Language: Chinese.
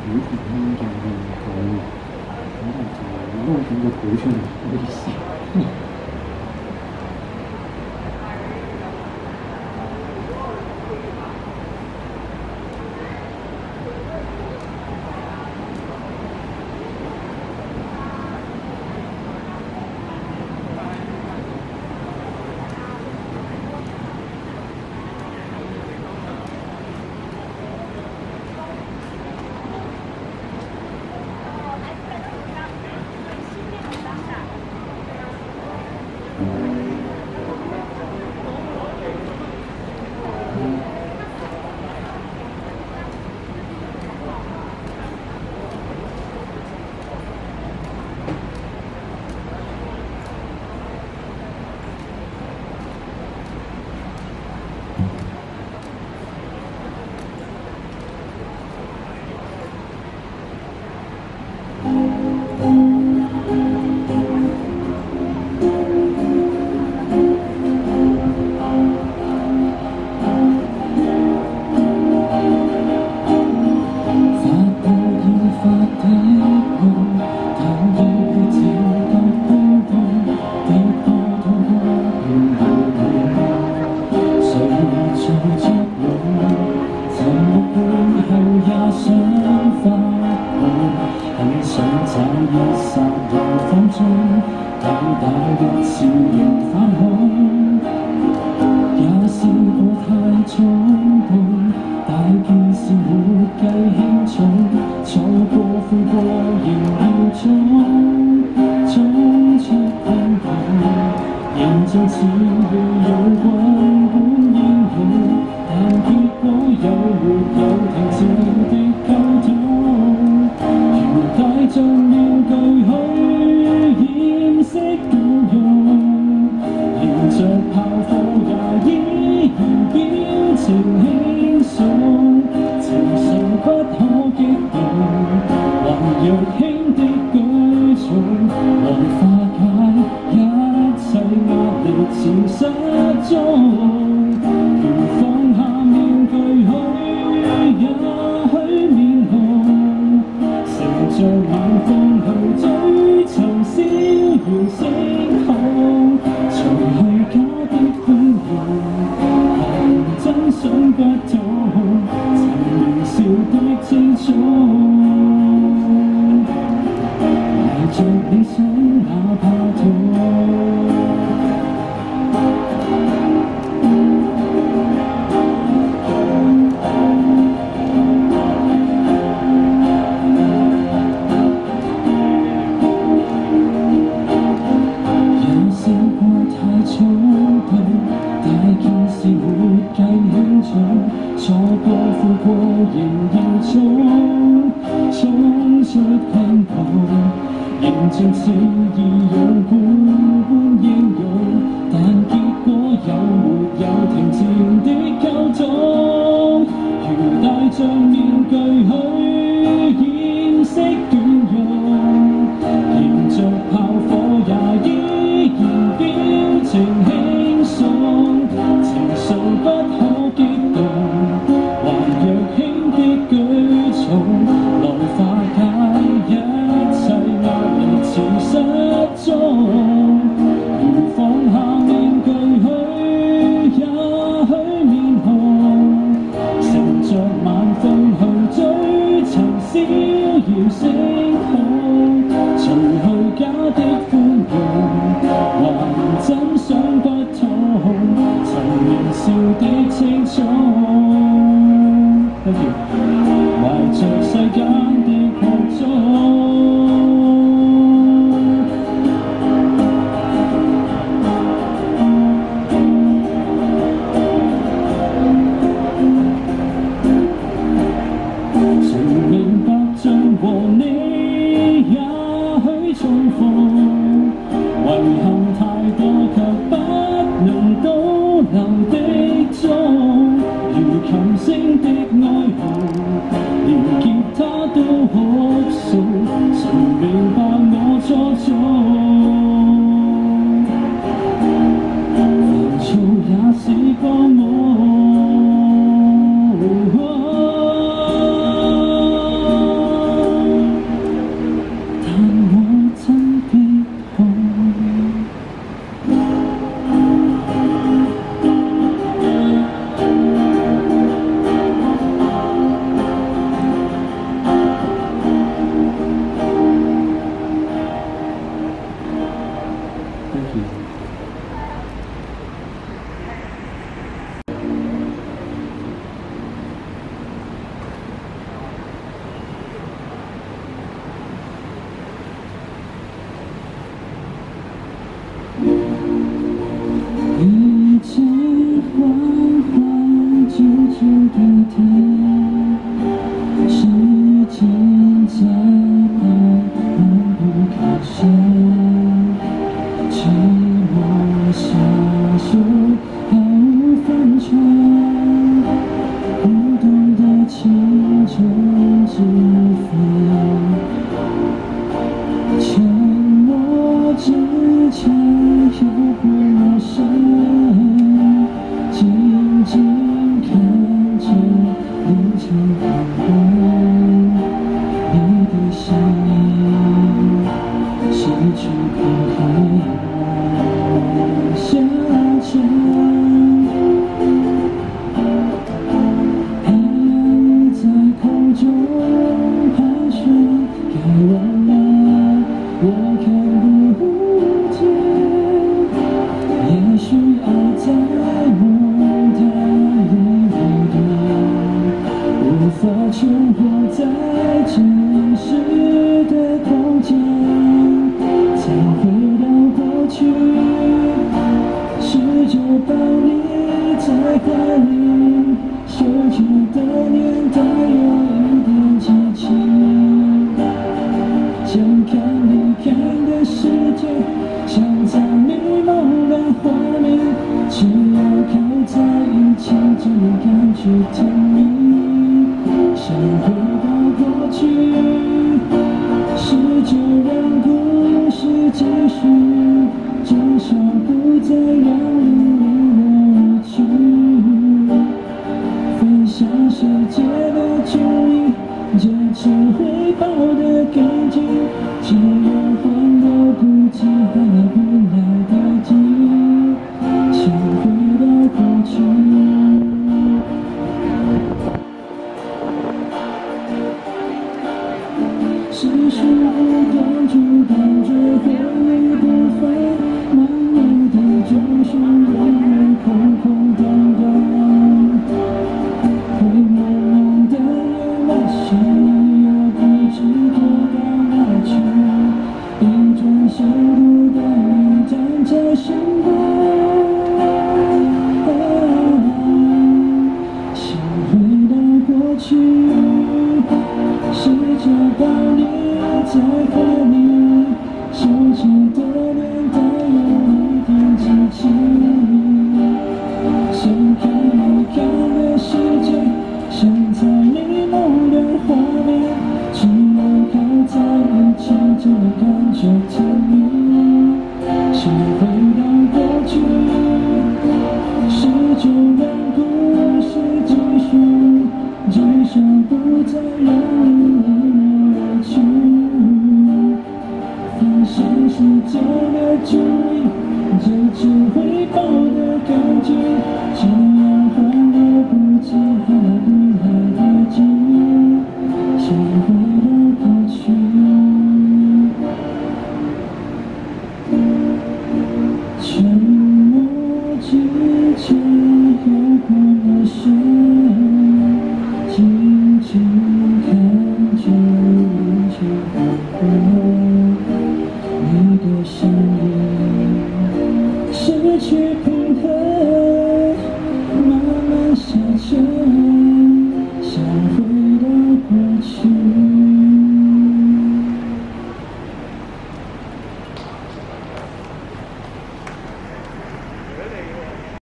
甜香嘅面具，咁就撈緊個肚出嚟，唔好意思。 只会跑得更近，既然换了估计还不来得及，请回到过去。是虚无感触，感觉回忆不分，满目的就是人人空空荡荡，灰蒙蒙的夜晚，谁也不知躲到哪去，一转身孤单你站在身旁，请回到过去，试着把你再看你，熟悉的脸带有一点激情，想看你看的世界，想在你梦的画面，只要靠在一起，这感觉甜蜜。请回到过去，试着让故事继续，至少不再让你离去。发现世界的距离，这只会跑得更近，只要换了不及还不来得及，请回到过去。沉默之间有过了谁，静静看着离去的我，你的身影